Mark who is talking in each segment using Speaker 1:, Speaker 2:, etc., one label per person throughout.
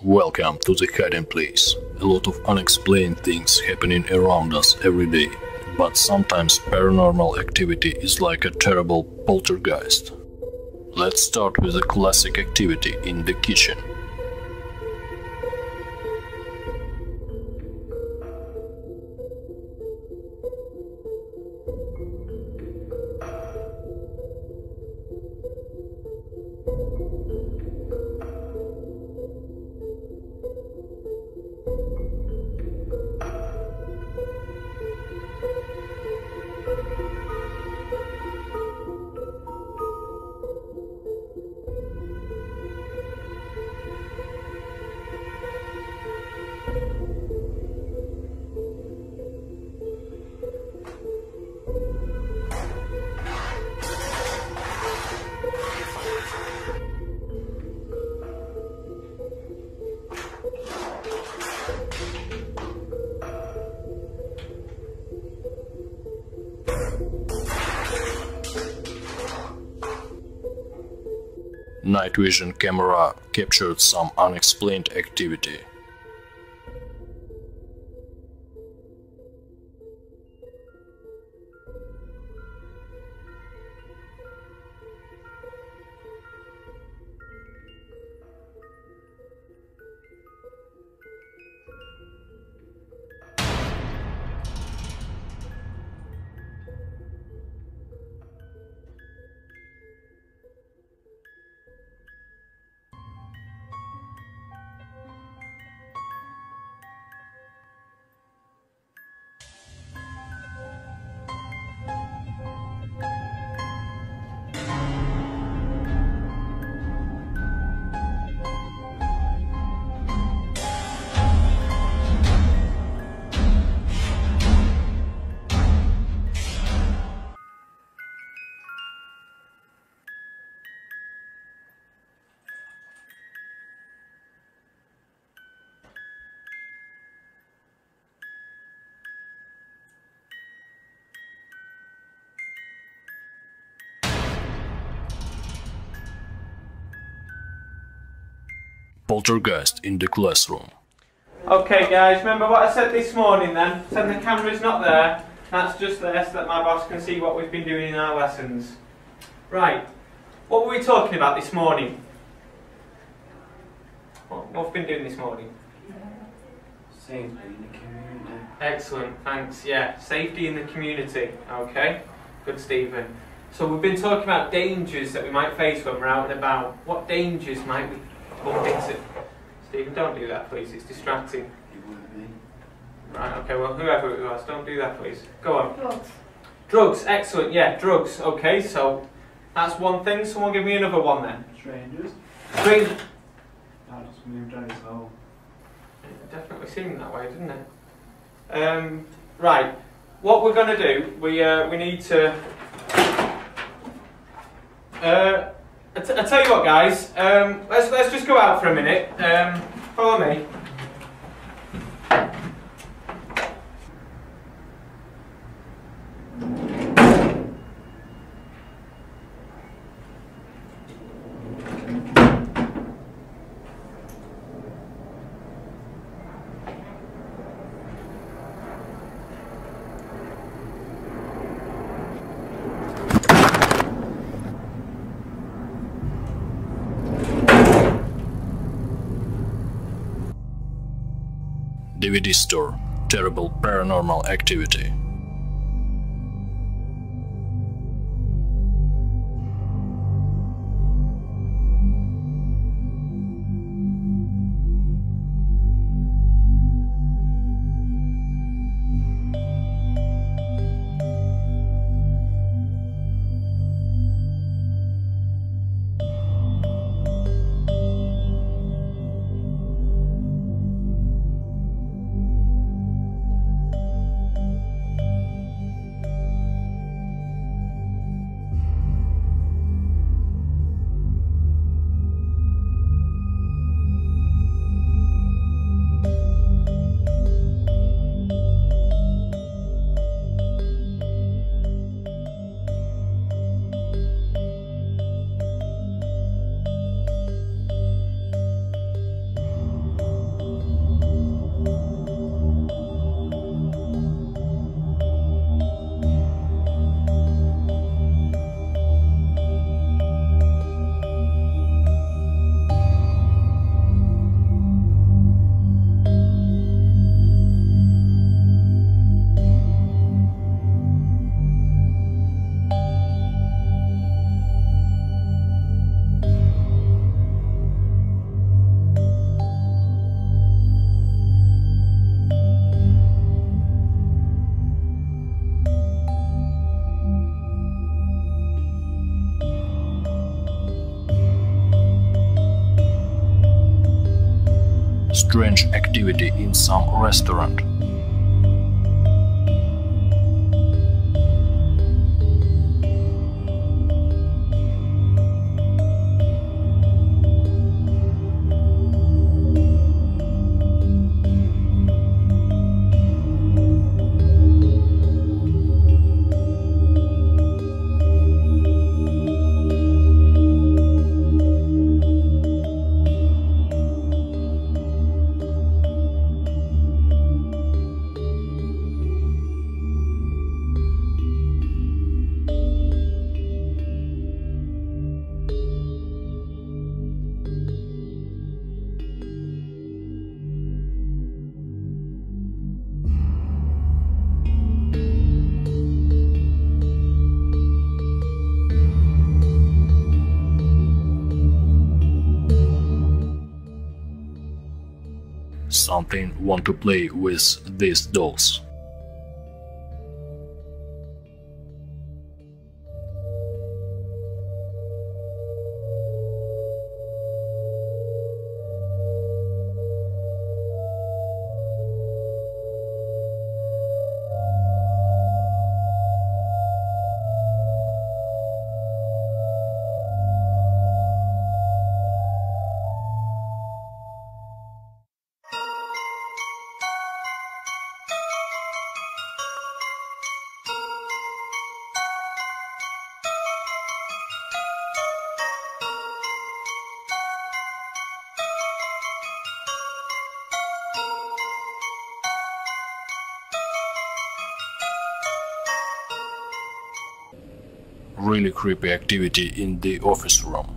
Speaker 1: Welcome to the hiding place. A lot of unexplained things happening around us every day, but sometimes paranormal activity is like a terrible poltergeist. Let's start with a classic activity in the kitchen. Night vision camera captured some unexplained activity. Poltergeist in the classroom.
Speaker 2: Okay guys, remember what I said this morning then? Said the camera's not there, that's just there so that my boss can see what we've been doing in our lessons. Right, what were we talking about this morning? What have we been doing this morning?
Speaker 3: Safety in the community.
Speaker 2: Excellent, thanks. Yeah, safety in the community. Okay, good Stephen. So we've been talking about dangers that we might face when we're out and about. What dangers might we bump into? Stephen, don't do that please, it's distracting.
Speaker 3: It wouldn't be.
Speaker 2: Right, okay, well whoever it was, don't do that please. Go on.
Speaker 4: Drugs.
Speaker 2: Drugs, excellent, yeah, drugs. Okay, so that's one thing. Someone give me another one then.
Speaker 3: Strangers.
Speaker 2: Strangers.
Speaker 3: That just moved on its own.
Speaker 2: It definitely seemed that way, didn't it? Right, what we're going to do, we need to... I tell you what guys, let's just go out for a minute. Follow me.
Speaker 1: DVD store. Terrible paranormal activity. strange activity in some restaurant. Something want to play with these dolls. Really creepy activity in the office room.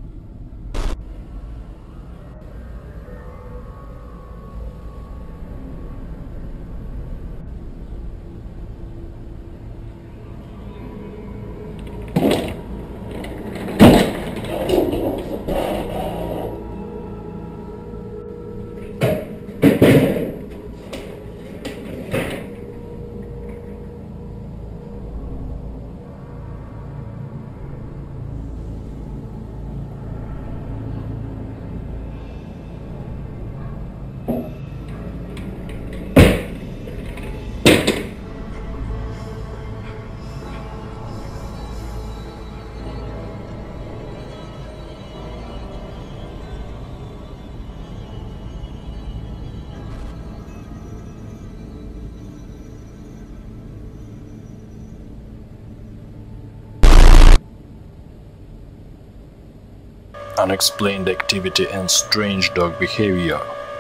Speaker 1: Unexplained activity and strange dog behavior.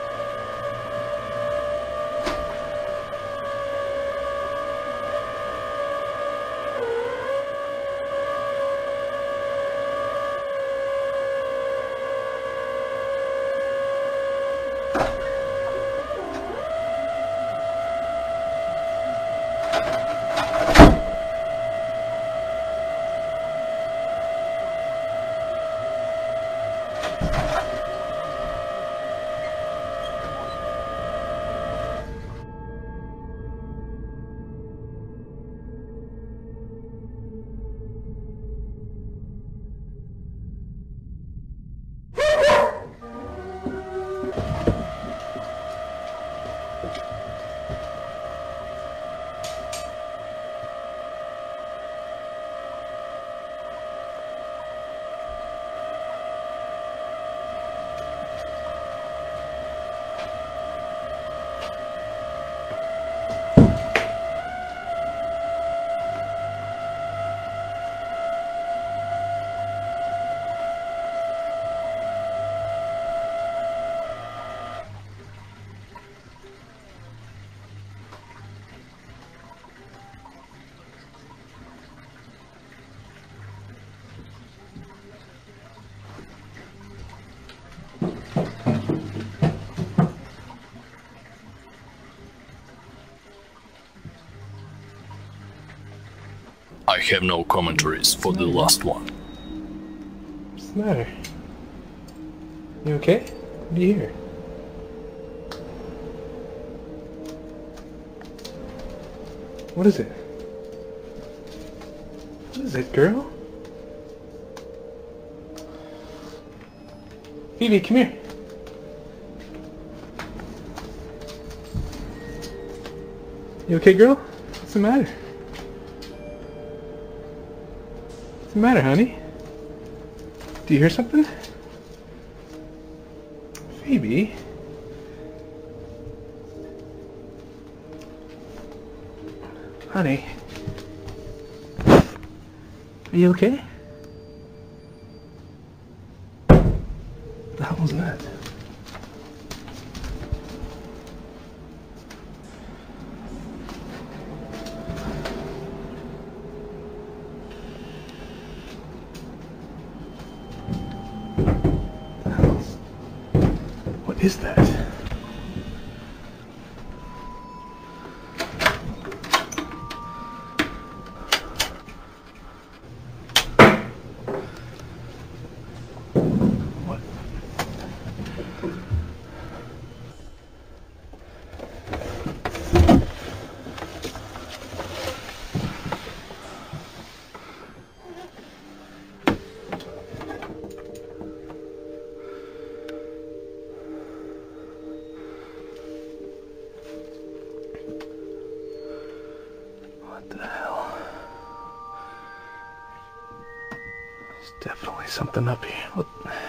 Speaker 1: I have no commentaries for the last one.
Speaker 4: What's the matter? You okay? What do you hear? What is it? What is it, girl? Phoebe, come here. You okay, girl? What's the matter? What's the matter, honey? Do you hear something? Phoebe? Honey? Are you okay? What the hell was that? What is that? What? What the hell? There's definitely something up here. What?